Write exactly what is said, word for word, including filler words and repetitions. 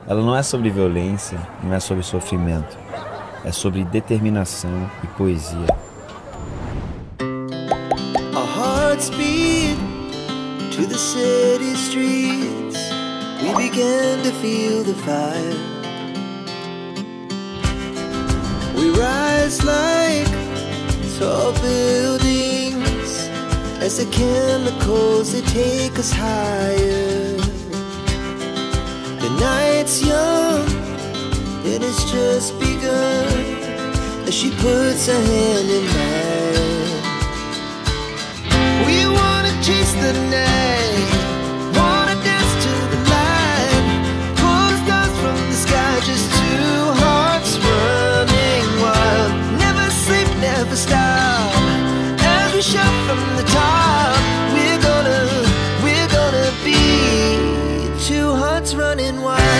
Ela não é sobre violência, não é sobre sofrimento. É sobre determinação e poesia. Our hearts beat to the city streets. We began to feel the fire. We rise like tall buildings as the chemicals, they take us higher. The night's young, it has just begun as she puts her hand in mine. We wanna chase the night, wanna dance to the light, pull the stars from the sky, just two hearts running wild. Never sleep, never stop, as we shout from the top. We're gonna, we're gonna be two hearts running wild.